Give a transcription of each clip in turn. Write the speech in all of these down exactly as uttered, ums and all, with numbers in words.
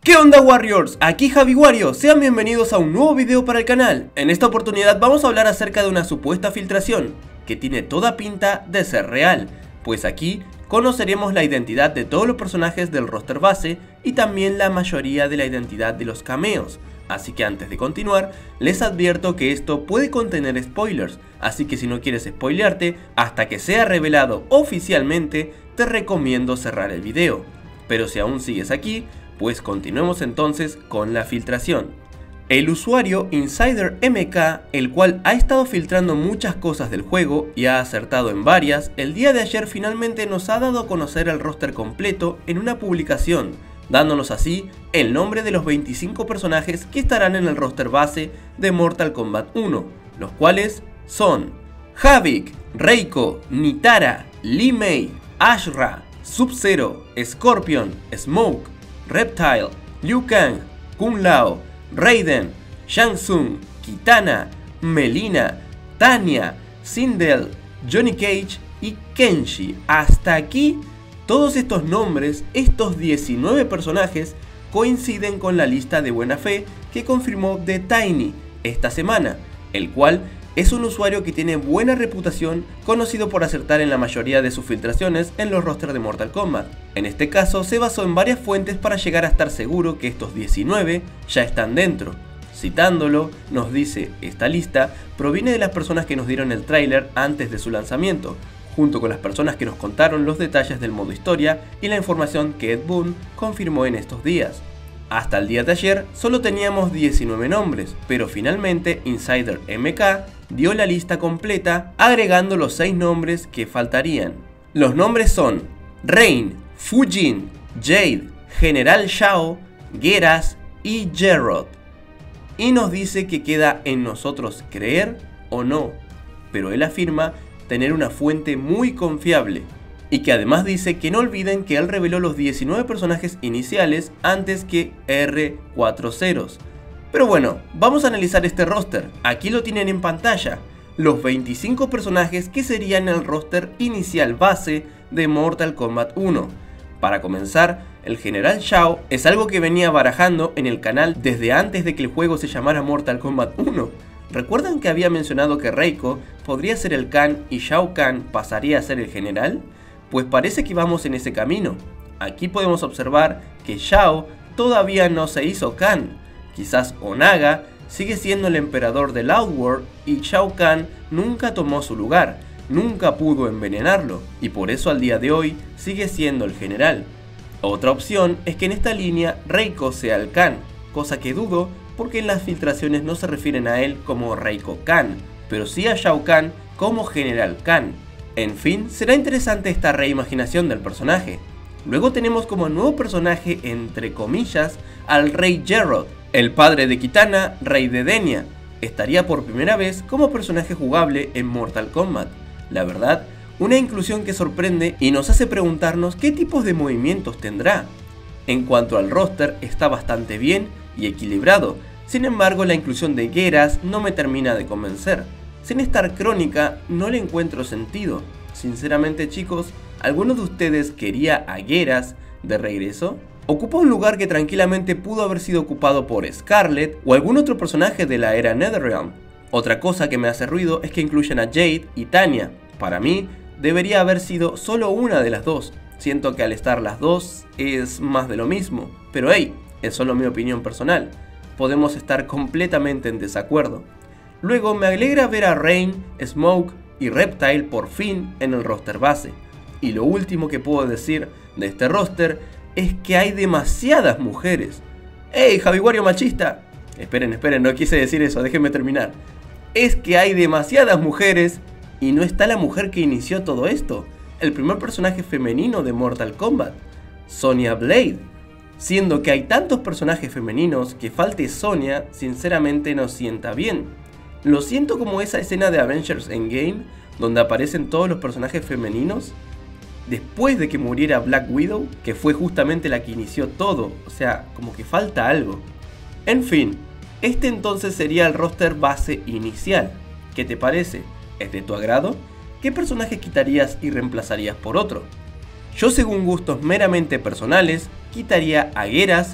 ¿Qué onda Warriors? Aquí Javi Wario, sean bienvenidos a un nuevo video para el canal. En esta oportunidad vamos a hablar acerca de una supuesta filtración, que tiene toda pinta de ser real, pues aquí conoceremos la identidad de todos los personajes del roster base y también la mayoría de la identidad de los cameos. Así que antes de continuar, les advierto que esto puede contener spoilers, así que si no quieres spoilearte hasta que sea revelado oficialmente, te recomiendo cerrar el video. Pero si aún sigues aquí, pues continuemos entonces con la filtración. El usuario Insider M K, el cual ha estado filtrando muchas cosas del juego y ha acertado en varias, el día de ayer finalmente nos ha dado a conocer el roster completo en una publicación, dándonos así el nombre de los veinticinco personajes que estarán en el roster base de Mortal Kombat uno, los cuales son Havik, Reiko, Nitara, Li Mei, Ashra, Sub-Zero, Scorpion, Smoke, Reptile, Liu Kang, Kung Lao, Raiden, Shang Tsung, Kitana, Melina, Tanya, Sindel, Johnny Cage y Kenshi. Hasta aquí, todos estos nombres, estos diecinueve personajes, coinciden con la lista de buena fe que confirmó The Tiny esta semana, el cual es un usuario que tiene buena reputación, conocido por acertar en la mayoría de sus filtraciones en los rosters de Mortal Kombat. En este caso se basó en varias fuentes para llegar a estar seguro que estos diecinueve ya están dentro. Citándolo, nos dice: esta lista proviene de las personas que nos dieron el tráiler antes de su lanzamiento, junto con las personas que nos contaron los detalles del modo historia y la información que Ed Boon confirmó en estos días. Hasta el día de ayer solo teníamos diecinueve nombres, pero finalmente Insider M K dio la lista completa agregando los seis nombres que faltarían. Los nombres son Rain, Fujin, Jade, General Shao, Geras y Jerrod. Y nos dice que queda en nosotros creer o no, pero él afirma tener una fuente muy confiable. Y que además dice que no olviden que él reveló los diecinueve personajes iniciales antes que R cuatro ceros. Pero bueno, vamos a analizar este roster. Aquí lo tienen en pantalla. Los veinticinco personajes que serían el roster inicial base de Mortal Kombat uno. Para comenzar, el General Shao es algo que venía barajando en el canal desde antes de que el juego se llamara Mortal Kombat uno. ¿Recuerdan que había mencionado que Reiko podría ser el Khan y Shao Kahn pasaría a ser el General? Pues parece que vamos en ese camino. Aquí podemos observar que Shao todavía no se hizo Khan. Quizás Onaga sigue siendo el emperador del Outworld y Shao Kahn nunca tomó su lugar, nunca pudo envenenarlo y por eso al día de hoy sigue siendo el general. Otra opción es que en esta línea Reiko sea el Khan, cosa que dudo porque en las filtraciones no se refieren a él como Reiko Khan, pero sí a Shao Kahn como General Khan. En fin, será interesante esta reimaginación del personaje. Luego tenemos como nuevo personaje, entre comillas, al Rey Jerrod, el padre de Kitana, rey de Denia. Estaría por primera vez como personaje jugable en Mortal Kombat. La verdad, una inclusión que sorprende y nos hace preguntarnos qué tipos de movimientos tendrá. En cuanto al roster, está bastante bien y equilibrado. Sin embargo, la inclusión de Geras no me termina de convencer. Sin estar Crónica no le encuentro sentido. Sinceramente chicos, ¿alguno de ustedes quería a Geras de regreso? Ocupa un lugar que tranquilamente pudo haber sido ocupado por Scarlet o algún otro personaje de la era Netherrealm. Otra cosa que me hace ruido es que incluyen a Jade y Tanya. Para mí, debería haber sido solo una de las dos. Siento que al estar las dos es más de lo mismo. Pero hey, es solo mi opinión personal. Podemos estar completamente en desacuerdo. Luego me alegra ver a Rain, Smoke y Reptile por fin en el roster base. Y lo último que puedo decir de este roster es que hay demasiadas mujeres. ¡Ey, Javi Wario machista! Esperen, esperen, no quise decir eso, déjenme terminar. Es que hay demasiadas mujeres y no está la mujer que inició todo esto. El primer personaje femenino de Mortal Kombat, Sonya Blade. Siendo que hay tantos personajes femeninos, que falte Sonya sinceramente no sienta bien. Lo siento como esa escena de Avengers Endgame, donde aparecen todos los personajes femeninos, después de que muriera Black Widow, que fue justamente la que inició todo, o sea, como que falta algo. En fin, este entonces sería el roster base inicial. ¿Qué te parece? ¿Es de tu agrado? ¿Qué personaje quitarías y reemplazarías por otro? Yo, según gustos meramente personales, quitaría a Geras,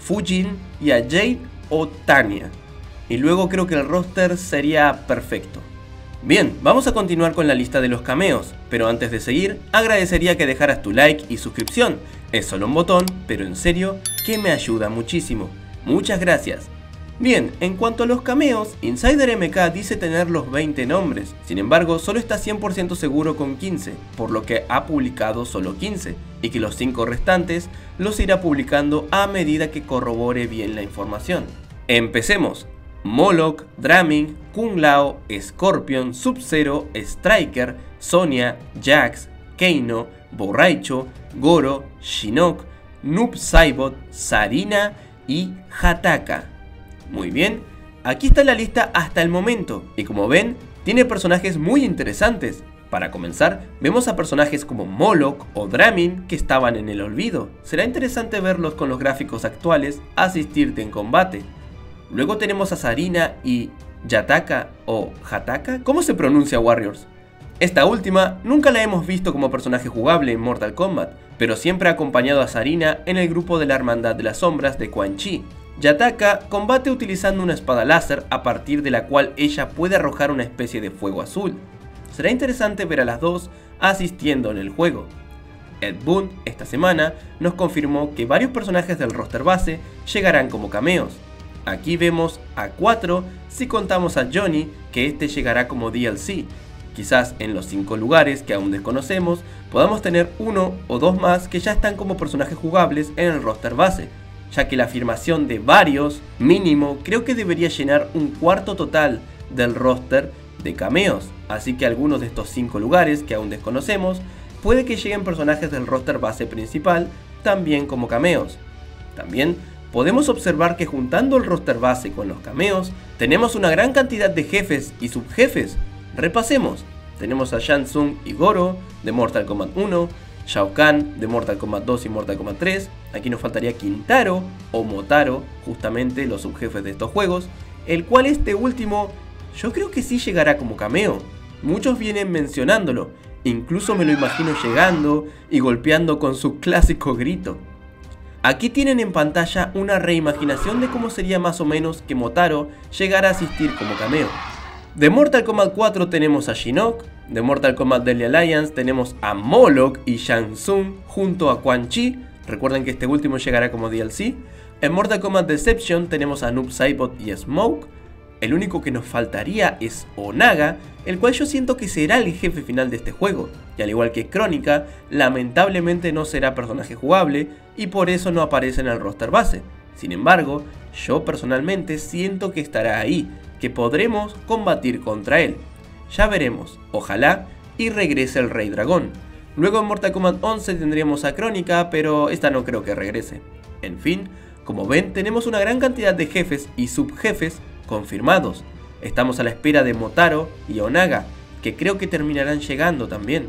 Fujin y a Jade o Tanya. Y luego creo que el roster sería perfecto. Bien, vamos a continuar con la lista de los cameos, pero antes de seguir, agradecería que dejaras tu like y suscripción. Es solo un botón, pero en serio, que me ayuda muchísimo. Muchas gracias. Bien, en cuanto a los cameos, Insider M K dice tener los veinte nombres, sin embargo solo está cien por ciento seguro con quince, por lo que ha publicado solo quince, y que los cinco restantes los irá publicando a medida que corrobore bien la información. Empecemos. Moloch, Dramin, Kung Lao, Scorpion, Sub-Zero, Striker, Sonya, Jax, Kano, Borraicho, Goro, Shinnok, Noob Saibot, Sareena y Hataka. Muy bien, aquí está la lista hasta el momento, y como ven, tiene personajes muy interesantes. Para comenzar, vemos a personajes como Moloch o Dramin que estaban en el olvido. Será interesante verlos con los gráficos actuales asistirte en combate. Luego tenemos a Sareena y Yataka o Hataka, ¿cómo se pronuncia, Warriors? Esta última nunca la hemos visto como personaje jugable en Mortal Kombat, pero siempre ha acompañado a Sareena en el grupo de la Hermandad de las Sombras de Quan Chi. Yataka combate utilizando una espada láser a partir de la cual ella puede arrojar una especie de fuego azul. Será interesante ver a las dos asistiendo en el juego. Ed Boon esta semana nos confirmó que varios personajes del roster base llegarán como cameos. Aquí vemos a cuatro si contamos a Johnny, que este llegará como D L C. Quizás en los cinco lugares que aún desconocemos podamos tener uno o dos más que ya están como personajes jugables en el roster base, ya que la afirmación de varios mínimo creo que debería llenar un cuarto total del roster de cameos, así que algunos de estos cinco lugares que aún desconocemos puede que lleguen personajes del roster base principal también como cameos. También podemos observar que juntando el roster base con los cameos tenemos una gran cantidad de jefes y subjefes. Repasemos, tenemos a Shang Tsung y Goro de Mortal Kombat uno, Shao Kahn de Mortal Kombat dos y Mortal Kombat tres, aquí nos faltaría Kintaro o Motaro, justamente los subjefes de estos juegos, el cual este último yo creo que sí llegará como cameo. Muchos vienen mencionándolo, incluso me lo imagino llegando y golpeando con su clásico grito. Aquí tienen en pantalla una reimaginación de cómo sería más o menos que Motaro llegara a asistir como cameo. De Mortal Kombat cuatro tenemos a Shinnok, de Mortal Kombat Deadly Alliance tenemos a Moloch y Shang Tsung junto a Quan Chi, recuerden que este último llegará como D L C. En Mortal Kombat Deception tenemos a Noob Saibot y Smoke. El único que nos faltaría es Onaga, el cual yo siento que será el jefe final de este juego, y al igual que Kronika, lamentablemente no será personaje jugable y por eso no aparece en el roster base. Sin embargo, yo personalmente siento que estará ahí, que podremos combatir contra él. Ya veremos, ojalá y regrese el Rey Dragón. Luego en Mortal Kombat once tendremos a Kronika, pero esta no creo que regrese. En fin, como ven, tenemos una gran cantidad de jefes y subjefes confirmados. Estamos a la espera de Motaro y Onaga, que creo que terminarán llegando también.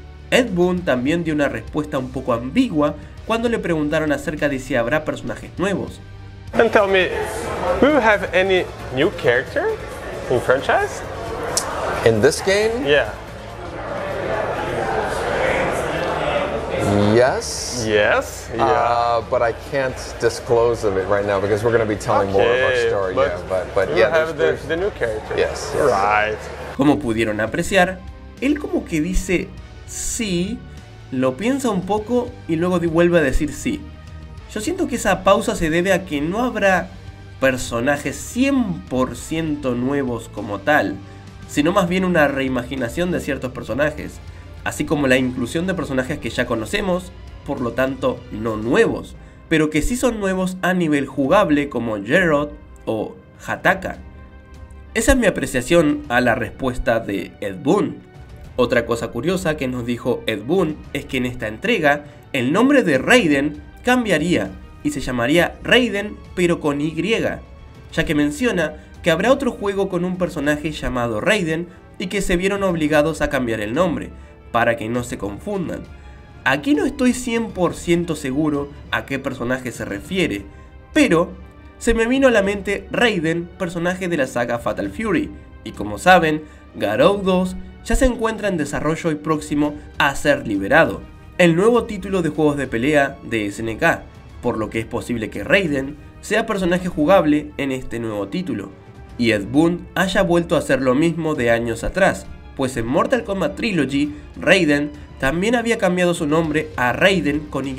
Ed Boon también dio una respuesta un poco ambigua cuando le preguntaron acerca de si habrá personajes nuevos. And tell me, will you have any new character in franchise? In this game? Yeah. Yes. Yes. Yeah. Uh, but I can't disclose of it right now because we're going to be telling okay, more of our story. But yeah, but but you yeah, have there's, the, there's, the new character. Yes. yes. Right. Como pudieron apreciar, él como que dice sí, lo piensa un poco y luego vuelve a decir sí. Yo siento que esa pausa se debe a que no habrá personajes cien por ciento nuevos como tal, sino más bien una reimaginación de ciertos personajes, así como la inclusión de personajes que ya conocemos, por lo tanto no nuevos, pero que sí son nuevos a nivel jugable como Geralt o Hataka. Esa es mi apreciación a la respuesta de Ed Boon. Otra cosa curiosa que nos dijo Ed Boon es que en esta entrega el nombre de Raiden cambiaría y se llamaría Raiden pero con Y, ya que menciona que habrá otro juego con un personaje llamado Raiden y que se vieron obligados a cambiar el nombre, para que no se confundan. Aquí no estoy cien por ciento seguro a qué personaje se refiere, pero se me vino a la mente Raiden, personaje de la saga Fatal Fury, y como saben, Garou dos ya se encuentra en desarrollo y próximo a ser liberado, el nuevo título de juegos de pelea de S N K, por lo que es posible que Raiden sea personaje jugable en este nuevo título, y Ed Boon haya vuelto a hacer lo mismo de años atrás, pues en Mortal Kombat Trilogy, Raiden también había cambiado su nombre a Raiden con Y,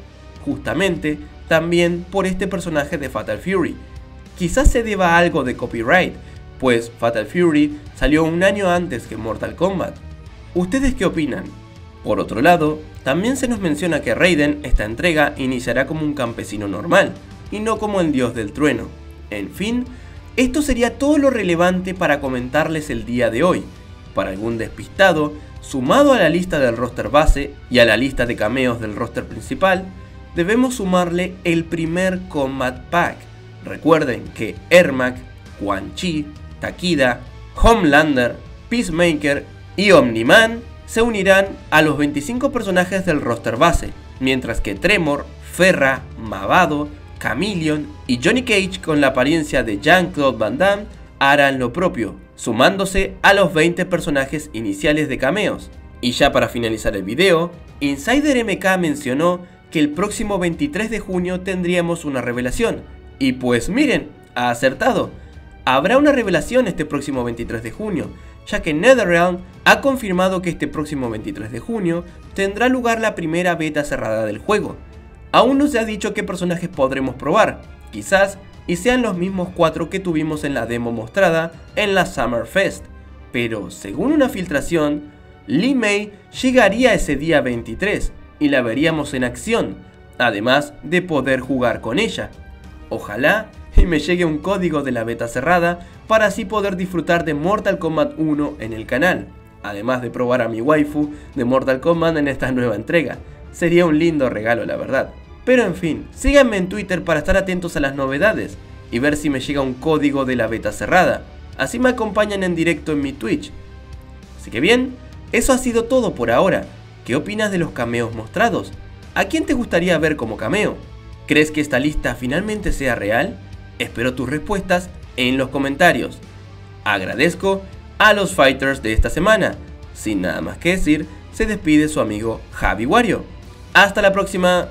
justamente también por este personaje de Fatal Fury. Quizás se deba a algo de copyright, pues Fatal Fury salió un año antes que Mortal Kombat. ¿Ustedes qué opinan? Por otro lado, también se nos menciona que Raiden esta entrega iniciará como un campesino normal, y no como el dios del trueno. En fin, esto sería todo lo relevante para comentarles el día de hoy. Para algún despistado, sumado a la lista del roster base y a la lista de cameos del roster principal, debemos sumarle el primer Combat Pack. Recuerden que Ermac, Quan Chi, Takida, Homelander, Peacemaker y Omni-Man se unirán a los veinticinco personajes del roster base, mientras que Tremor, Ferra, Mavado, Chameleon y Johnny Cage con la apariencia de Jean-Claude Van Damme harán lo propio, sumándose a los veinte personajes iniciales de cameos. Y ya para finalizar el video, Insider M K mencionó que el próximo veintitrés de junio tendríamos una revelación, y pues miren, ha acertado. Habrá una revelación este próximo veintitrés de junio, ya que NetherRealm ha confirmado que este próximo veintitrés de junio tendrá lugar la primera beta cerrada del juego. Aún no se ha dicho qué personajes podremos probar, quizás y sean los mismos cuatro que tuvimos en la demo mostrada en la Summer Fest, pero según una filtración, Li Mei llegaría ese día veintitrés y la veríamos en acción, además de poder jugar con ella. Ojalá y me llegue un código de la beta cerrada para así poder disfrutar de Mortal Kombat uno en el canal, además de probar a mi waifu de Mortal Kombat en esta nueva entrega. Sería un lindo regalo, la verdad. Pero en fin, síganme en Twitter para estar atentos a las novedades y ver si me llega un código de la beta cerrada. Así me acompañan en directo en mi Twitch. Así que bien, eso ha sido todo por ahora. ¿Qué opinas de los cameos mostrados? ¿A quién te gustaría ver como cameo? ¿Crees que esta lista finalmente sea real? Espero tus respuestas en los comentarios. Agradezco a los fighters de esta semana. Sin nada más que decir, se despide su amigo Javi Wario. Hasta la próxima.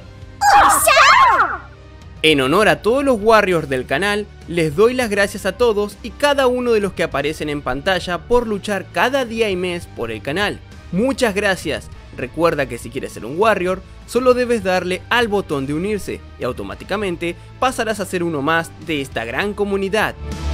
En honor a todos los Warriors del canal, les doy las gracias a todos y cada uno de los que aparecen en pantalla por luchar cada día y mes por el canal. Muchas gracias. Recuerda que si quieres ser un Warrior, solo debes darle al botón de unirse y automáticamente pasarás a ser uno más de esta gran comunidad.